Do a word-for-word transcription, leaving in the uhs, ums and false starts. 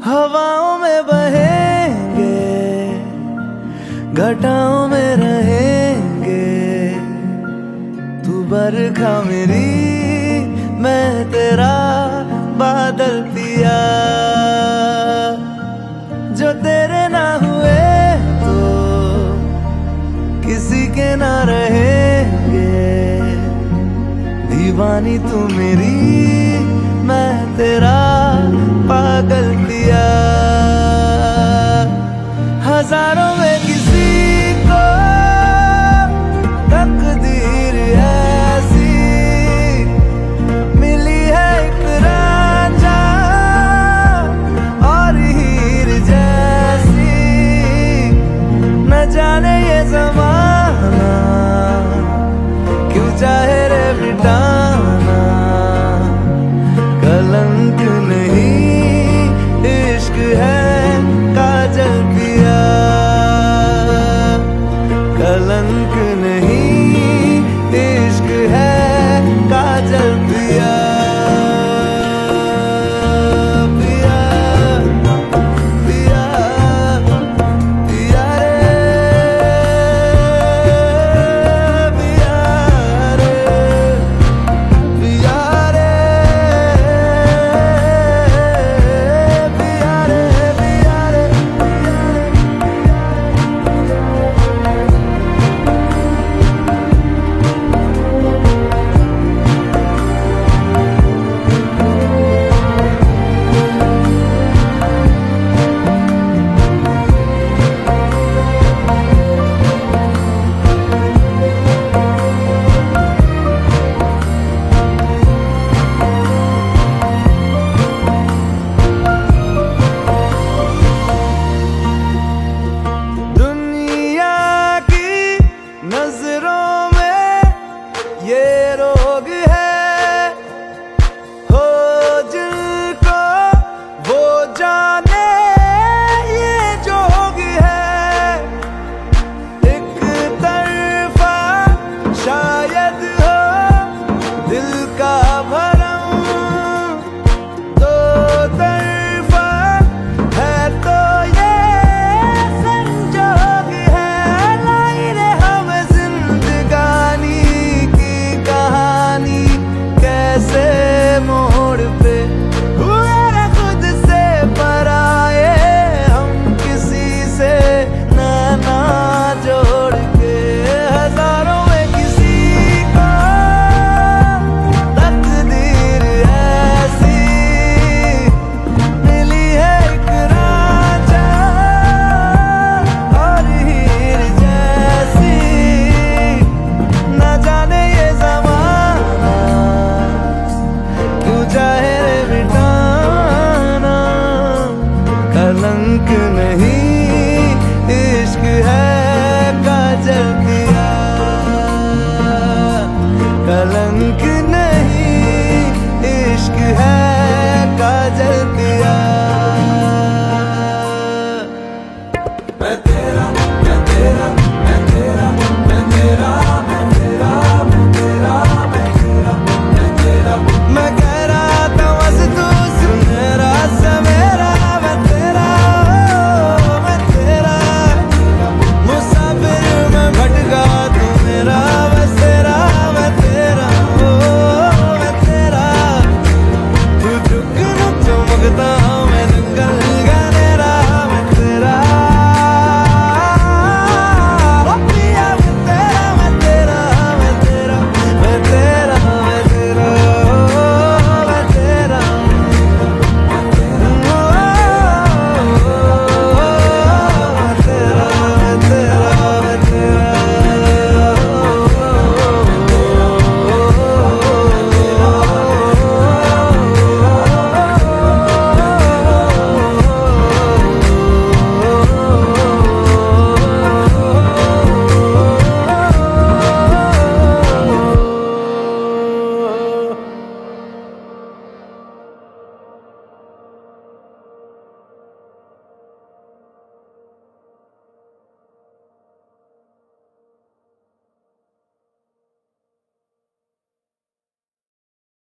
हवाओं में बहेंगे, घटाओं में रहेंगे, तू बरखा मेरी, मैं तेरा बादल पिया। जो तेरे ना हुए तो किसी के ना रहेंगे, दीवानी तू मेरी, मैं तेरा पागल पिया। हजारों में किसी को तकदीर ऐसी मिली है, एक रांझा और हीर जैसी। न जाने ये ज़माना क्यों चाहे रे मिटाना, कलंक नहीं इश्क है काजल पिया। कलंक नहीं इश्क है काजल पिया। पिया पिया पिया रे, पिया रे, पिया रे, पिया रे, पिया रे। दुनिया की नजरों में ये रोग है, हो जिनको वो जाने ये जोग है। एक तरफा शायद हो दिल का भरम, दो तरफा है तो ये संजोग है। लाई रे हमें जिंदगानी की कहानी, कैसे मोड़ पे हुए रे खुद से पराए, हम किसी से नैना जोड़ के। हजारों में किसी को तकदीर ऐसी मिली है, एक रांझा और हीर जैसी। न जाने ये ज़माना क्यों चाहे रे मिटाना, कलंक नहीं